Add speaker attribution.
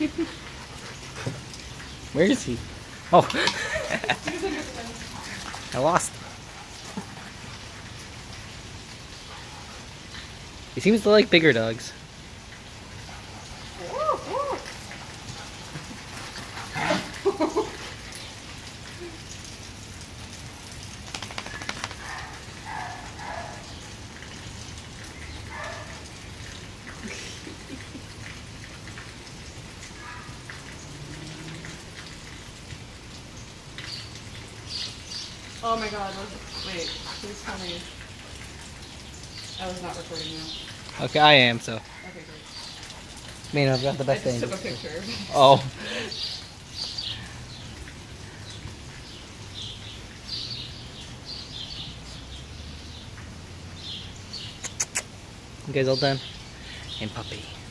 Speaker 1: Where is he? Oh. I lost him. He seems to like bigger dogs.
Speaker 2: Oh my god, wait, please tell me. I was not recording you.
Speaker 1: Okay, I am, so.
Speaker 2: Okay, great.
Speaker 1: I mean, I've got the best
Speaker 2: I
Speaker 1: thing.
Speaker 2: just took a picture.
Speaker 1: Oh. You guys all done? And puppy.